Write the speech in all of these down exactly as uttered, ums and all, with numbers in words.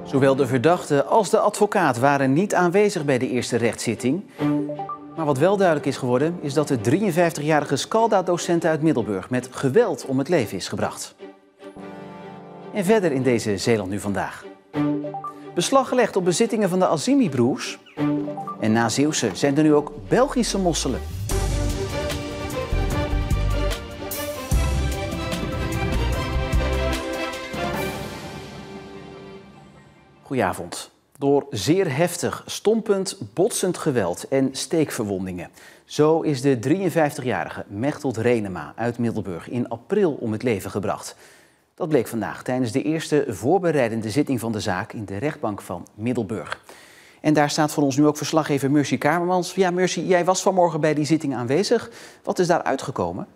Zowel de verdachte als de advocaat waren niet aanwezig bij de eerste rechtszitting. Maar wat wel duidelijk is geworden, is dat de drieënvijftigjarige Scalda-docent uit Middelburg met geweld om het leven is gebracht. En verder in deze Zeeland nu vandaag. Beslag gelegd op bezittingen van de Azimi-broers. En na Zeeuwse zijn er nu ook Belgische mosselen. Goedenavond. Door zeer heftig, stompend, botsend geweld en steekverwondingen. Zo is de drieënvijftigjarige Mechteld Renema uit Middelburg in april om het leven gebracht. Dat bleek vandaag tijdens de eerste voorbereidende zitting van de zaak in de rechtbank van Middelburg. En daar staat voor ons nu ook verslaggever Mercy Kamermans. Ja, Mercy, jij was vanmorgen bij die zitting aanwezig. Wat is daar uitgekomen?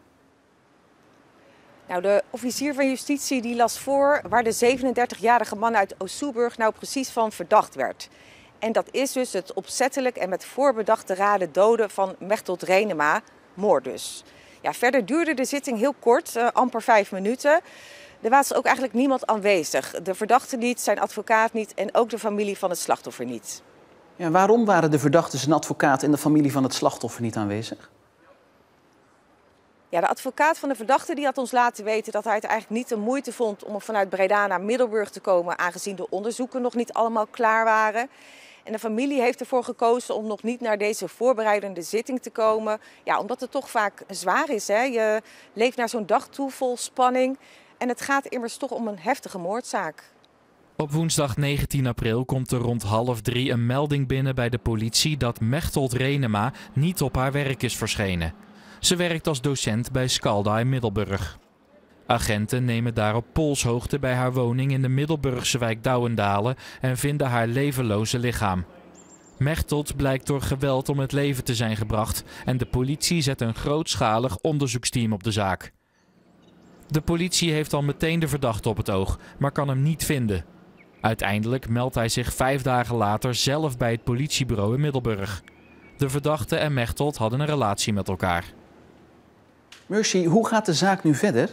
Nou, de officier van justitie die las voor waar de zevenendertigjarige man uit Oostzoelburg nou precies van verdacht werd. En dat is dus het opzettelijk en met voorbedachte raden doden van Mechteld Renema, moord dus. Ja, verder duurde de zitting heel kort, uh, amper vijf minuten. Er was ook eigenlijk niemand aanwezig. De verdachte niet, zijn advocaat niet en ook de familie van het slachtoffer niet. Ja, waarom waren de verdachte, zijn advocaat en de familie van het slachtoffer niet aanwezig? Ja, de advocaat van de verdachte die had ons laten weten dat hij het eigenlijk niet de moeite vond om vanuit Breda naar Middelburg te komen, aangezien de onderzoeken nog niet allemaal klaar waren. En de familie heeft ervoor gekozen om nog niet naar deze voorbereidende zitting te komen. Ja, omdat het toch vaak zwaar is, hè? Je leeft naar zo'n dag toe vol spanning. En het gaat immers toch om een heftige moordzaak. Op woensdag negentien april komt er rond half drie een melding binnen bij de politie dat Mechteld Renema niet op haar werk is verschenen. Ze werkt als docent bij Scalda in Middelburg. Agenten nemen daar op polshoogte bij haar woning in de Middelburgse wijk Douwendalen en vinden haar levenloze lichaam. Mechteld blijkt door geweld om het leven te zijn gebracht en de politie zet een grootschalig onderzoeksteam op de zaak. De politie heeft al meteen de verdachte op het oog, maar kan hem niet vinden. Uiteindelijk meldt hij zich vijf dagen later zelf bij het politiebureau in Middelburg. De verdachte en Mechteld hadden een relatie met elkaar. Mercy, hoe gaat de zaak nu verder?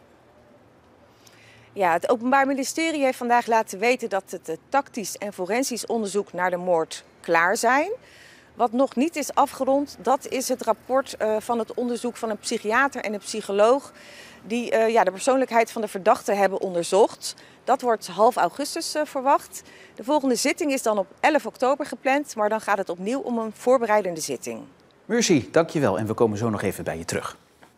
Ja, het Openbaar Ministerie heeft vandaag laten weten dat het tactisch en forensisch onderzoek naar de moord klaar zijn. Wat nog niet is afgerond, dat is het rapport uh, van het onderzoek van een psychiater en een psycholoog die uh, ja, de persoonlijkheid van de verdachte hebben onderzocht. Dat wordt half augustus uh, verwacht. De volgende zitting is dan op elf oktober gepland, maar dan gaat het opnieuw om een voorbereidende zitting. Mercy, dankjewel en we komen zo nog even bij je terug.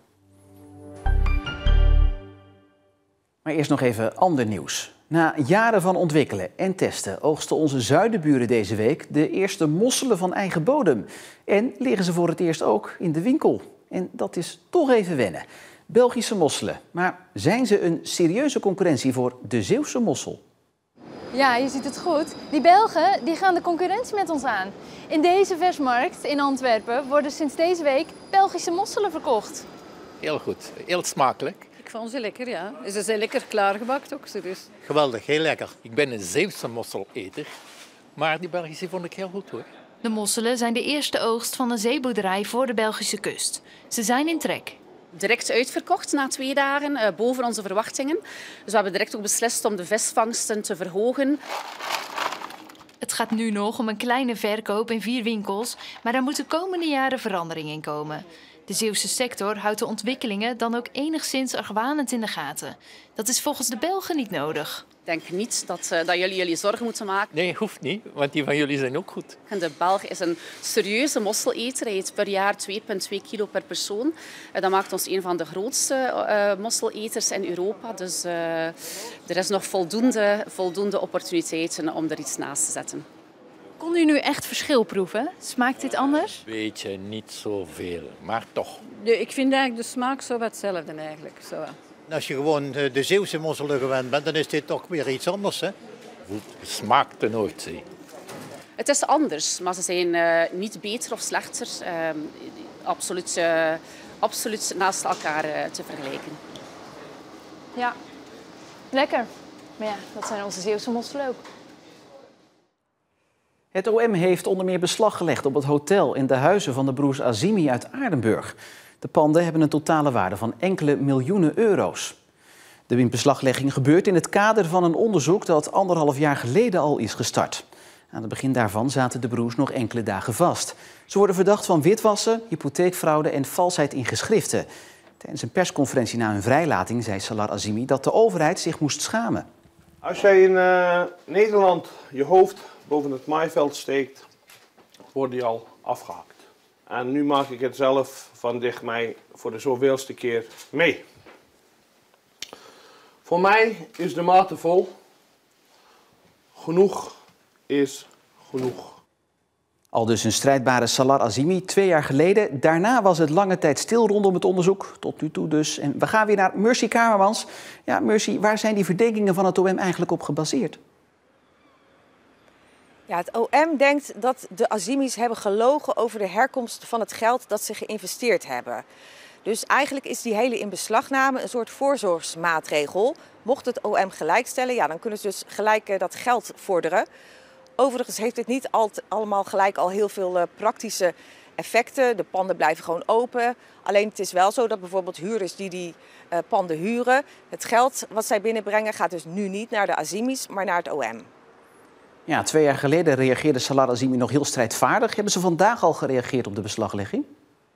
Maar eerst nog even ander nieuws. Na jaren van ontwikkelen en testen oogsten onze zuidenburen deze week de eerste mosselen van eigen bodem. En liggen ze voor het eerst ook in de winkel. En dat is toch even wennen. Belgische mosselen. Maar zijn ze een serieuze concurrentie voor de Zeeuwse mossel? Ja, je ziet het goed. Die Belgen die gaan de concurrentie met ons aan. In deze versmarkt in Antwerpen worden sinds deze week Belgische mosselen verkocht. Heel goed, heel smakelijk. Ik vond ze lekker, ja. Ze zijn lekker klaargebakt ook. Dus. Geweldig, heel lekker. Ik ben een Zeeuwse mosseleter, maar die Belgische vond ik heel goed hoor. De mosselen zijn de eerste oogst van een zeeboerderij voor de Belgische kust. Ze zijn in trek. Direct uitverkocht na twee dagen, uh, boven onze verwachtingen. Dus we hebben direct ook beslist om de visvangsten te verhogen. Het gaat nu nog om een kleine verkoop in vier winkels, maar daar moet de komende jaren verandering in komen. De Zeeuwse sector houdt de ontwikkelingen dan ook enigszins argwanend in de gaten. Dat is volgens de Belgen niet nodig. Ik denk niet dat, uh, dat jullie jullie zorgen moeten maken. Nee, hoeft niet, want die van jullie zijn ook goed. En de Belg is een serieuze mosseleter. Hij eet per jaar twee komma twee kilo per persoon. Uh, dat maakt ons een van de grootste uh, mosseleters in Europa. Dus uh, er is nog voldoende, voldoende opportuniteiten om er iets naast te zetten. Kon u nu echt verschil proeven? Smaakt dit anders? Weet je, niet zoveel, maar toch. Nee, ik vind eigenlijk de smaak zo wat hetzelfde eigenlijk. Zo. Als je gewoon de Zeeuwse mosselen gewend bent, dan is dit toch weer iets anders. Hè? Het smaakt de Noordzee. Het is anders, maar ze zijn uh, niet beter of slechter. Uh, absoluut, uh, absoluut naast elkaar uh, te vergelijken. Ja, lekker. Maar ja, dat zijn onze Zeeuwse mosselen ook. Het O M heeft onder meer beslag gelegd op het hotel en de huizen van de broers Azimi uit Aardenburg. De panden hebben een totale waarde van enkele miljoenen euro's. De inbeslaglegging gebeurt in het kader van een onderzoek dat anderhalf jaar geleden al is gestart. Aan het begin daarvan zaten de broers nog enkele dagen vast. Ze worden verdacht van witwassen, hypotheekfraude en valsheid in geschriften. Tijdens een persconferentie na hun vrijlating zei Salar Azimi dat de overheid zich moest schamen. Als jij in uh, Nederland je hoofd boven het maaiveld steekt, word je al afgehakt. En nu maak ik het zelf van dichtbij voor de zoveelste keer mee. Voor mij is de mate vol. Genoeg is genoeg. Al dus een strijdbare Salar Azimi twee jaar geleden. Daarna was het lange tijd stil rondom het onderzoek. Tot nu toe dus. En we gaan weer naar Mercy Kamermans. Ja, Mercy, waar zijn die verdenkingen van het O M eigenlijk op gebaseerd? Ja, het O M denkt dat de Azimis hebben gelogen over de herkomst van het geld dat ze geïnvesteerd hebben. Dus eigenlijk is die hele inbeslagname een soort voorzorgsmaatregel. Mocht het O M gelijk stellen, ja, dan kunnen ze dus gelijk uh, dat geld vorderen. Overigens heeft het niet al allemaal gelijk al heel veel uh, praktische effecten. De panden blijven gewoon open. Alleen het is wel zo dat bijvoorbeeld huurders die die uh, panden huren, het geld wat zij binnenbrengen gaat dus nu niet naar de Azimis, maar naar het O M. Ja, twee jaar geleden reageerde Salar Azimi nog heel strijdvaardig. Hebben ze vandaag al gereageerd op de beslaglegging?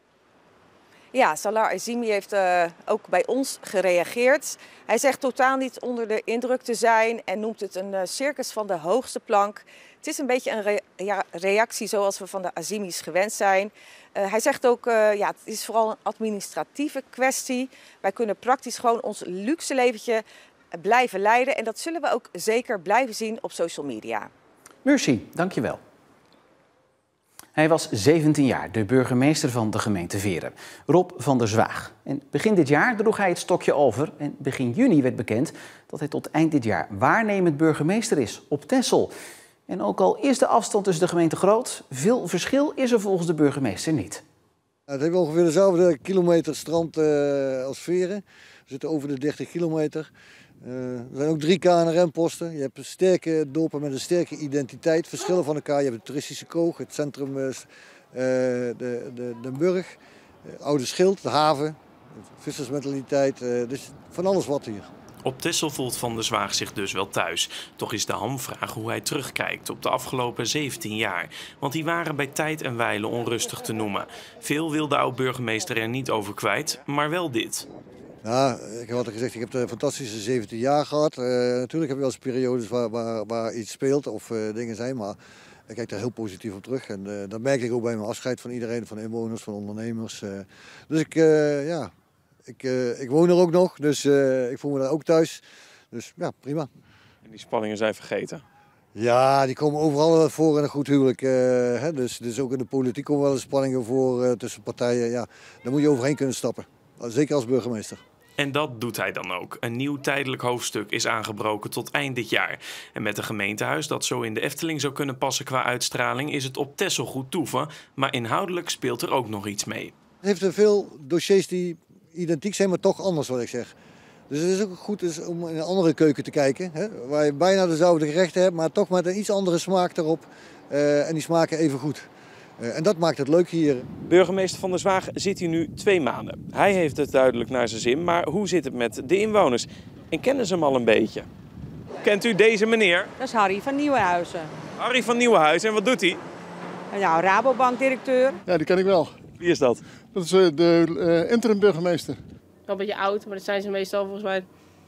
Ja, Salar Azimi heeft uh, ook bij ons gereageerd. Hij zegt totaal niet onder de indruk te zijn en noemt het een uh, circus van de hoogste plank. Het is een beetje een re ja, reactie zoals we van de Azimis gewend zijn. Uh, hij zegt ook, uh, ja, het is vooral een administratieve kwestie. Wij kunnen praktisch gewoon ons luxe leventje blijven leiden. En dat zullen we ook zeker blijven zien op social media. Mercy, dankjewel. Hij was zeventien jaar, de burgemeester van de gemeente Veeren, Rob van der Zwaag. En begin dit jaar droeg hij het stokje over en begin juni werd bekend dat hij tot eind dit jaar waarnemend burgemeester is op Texel. En ook al is de afstand tussen de gemeenten groot, veel verschil is er volgens de burgemeester niet. Het heeft ongeveer dezelfde kilometer strand uh, als Veeren. We zitten over de dertig kilometer. Uh, er zijn ook drie K N R M-posten. Je hebt een sterke dorpen met een sterke identiteit, verschillen van elkaar. Je hebt het toeristische Koog, het centrum, uh, de, de, de Burg, uh, Oude Schild, de haven, vissersmentaliteit. Uh, dus van alles wat hier. Op Texel voelt Van der Zwaag zich dus wel thuis. Toch is de hamvraag hoe hij terugkijkt op de afgelopen zeventien jaar. Want die waren bij tijd en wijle onrustig te noemen. Veel wil de oud-burgemeester er niet over kwijt, maar wel dit. Ja, ik had al gezegd, ik heb een fantastische zeventien jaar gehad. Uh, natuurlijk heb je wel eens periodes waar, waar, waar iets speelt of uh, dingen zijn, maar ik kijk daar heel positief op terug. En uh, dat merk ik ook bij mijn afscheid van iedereen, van inwoners, van ondernemers. Uh, dus ik, uh, ja, ik, uh, ik woon er ook nog, dus uh, ik voel me daar ook thuis. Dus ja, prima. En die spanningen zijn vergeten? Ja, die komen overal voor in een goed huwelijk. Uh, hè? Dus, dus ook in de politiek komen wel eens spanningen voor uh, tussen partijen. Ja, daar moet je overheen kunnen stappen, zeker als burgemeester. En dat doet hij dan ook. Een nieuw tijdelijk hoofdstuk is aangebroken tot eind dit jaar. En met een gemeentehuis dat zo in de Efteling zou kunnen passen qua uitstraling, is het op Texel goed toeven. Maar inhoudelijk speelt er ook nog iets mee. Het heeft er veel dossiers die identiek zijn, maar toch anders, wat ik zeg. Dus het is ook goed dus om in een andere keuken te kijken, hè, waar je bijna dezelfde gerechten hebt, maar toch met een iets andere smaak erop. Uh, en die smaken even goed. Uh, en dat maakt het leuk hier. Burgemeester Van der Zwaag zit hier nu twee maanden. Hij heeft het duidelijk naar zijn zin, maar hoe zit het met de inwoners? En kennen ze hem al een beetje? Kent u deze meneer? Dat is Harry van Nieuwenhuizen. Harry van Nieuwenhuizen, en wat doet hij? Nou, Rabobank-directeur. Ja, die ken ik wel. Wie is dat? Dat is uh, de uh, interim burgemeester. Wel een beetje oud, maar dat zijn ze meestal volgens mij.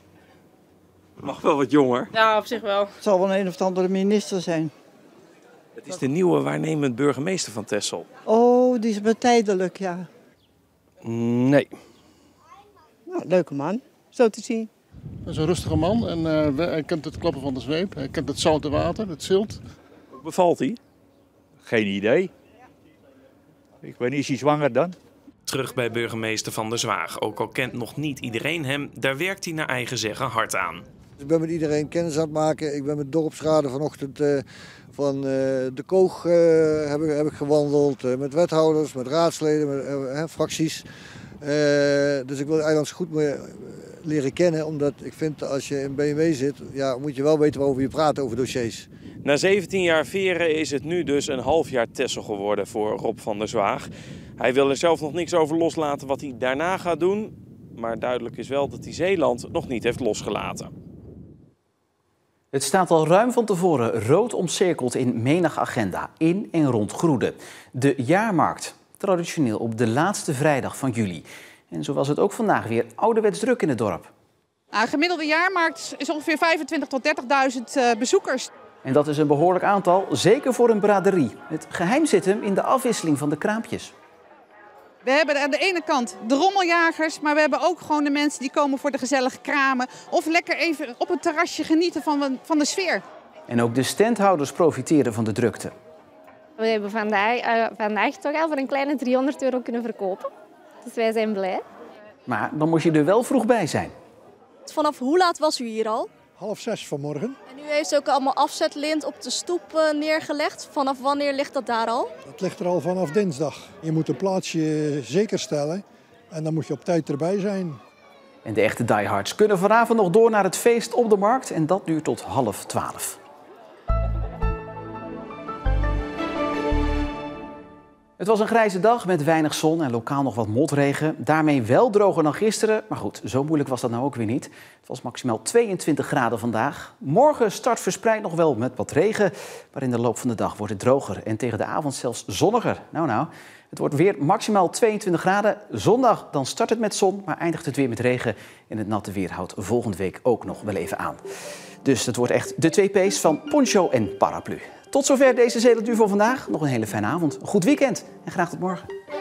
Mag wel wat jonger. Ja, op zich wel. Het zal wel een of andere minister zijn. Het is de nieuwe waarnemend burgemeester van Texel. Oh, die is maar tijdelijk, ja. Nee. Nou, leuke man, zo te zien. Hij is een rustige man en uh, hij kent het klappen van de zweep. Hij kent het zoute water, het zilt. Hoe bevalt hij? Geen idee. Ik weet niet, is hij zwanger dan? Terug bij burgemeester Van der Zwaag. Ook al kent nog niet iedereen hem, daar werkt hij naar eigen zeggen hard aan. Ik ben met iedereen kennis aan het maken. Ik ben met dorpsraden vanochtend uh, van uh, de Koog uh, heb, ik, heb ik gewandeld. Uh, met wethouders, met raadsleden, met uh, fracties. Uh, dus ik wil eilands goed meer leren kennen. Omdat ik vind als je in B M W zit, ja, moet je wel weten waarover je praat over dossiers. Na zeventien jaar Veeren is het nu dus een half jaar Texel geworden voor Rob van der Zwaag. Hij wil er zelf nog niks over loslaten wat hij daarna gaat doen. Maar duidelijk is wel dat hij Zeeland nog niet heeft losgelaten. Het staat al ruim van tevoren rood omcirkeld in menig agenda in en rond Groede. De jaarmarkt, traditioneel op de laatste vrijdag van juli. En zo was het ook vandaag weer ouderwets druk in het dorp. Een gemiddelde jaarmarkt is ongeveer vijfentwintig tot dertigduizend uh, bezoekers. En dat is een behoorlijk aantal, zeker voor een braderie. Het geheim zit hem in de afwisseling van de kraampjes. We hebben aan de ene kant de rommeljagers, maar we hebben ook gewoon de mensen die komen voor de gezellige kramen. Of lekker even op het terrasje genieten van, van de sfeer. En ook de standhouders profiteren van de drukte. We hebben vandaag, uh, vandaag toch al voor een kleine driehonderd euro kunnen verkopen. Dus wij zijn blij. Maar dan moet je er wel vroeg bij zijn. Vanaf hoe laat was u hier al? Half zes vanmorgen. En u heeft ook allemaal afzetlint op de stoep neergelegd. Vanaf wanneer ligt dat daar al? Dat ligt er al vanaf dinsdag. Je moet een plaatsje zeker stellen en dan moet je op tijd erbij zijn. En de echte diehards kunnen vanavond nog door naar het feest op de markt en dat duurt tot half twaalf. Het was een grijze dag met weinig zon en lokaal nog wat motregen. Daarmee wel droger dan gisteren. Maar goed, zo moeilijk was dat nou ook weer niet. Het was maximaal tweeëntwintig graden vandaag. Morgen start verspreid nog wel met wat regen. Maar in de loop van de dag wordt het droger en tegen de avond zelfs zonniger. Nou nou, het wordt weer maximaal tweeëntwintig graden. Zondag dan start het met zon, maar eindigt het weer met regen. En het natte weer houdt volgende week ook nog wel even aan. Dus het wordt echt de twee P's van poncho en paraplu. Tot zover deze Zeeland Uur voor vandaag. Nog een hele fijne avond, een goed weekend en graag tot morgen.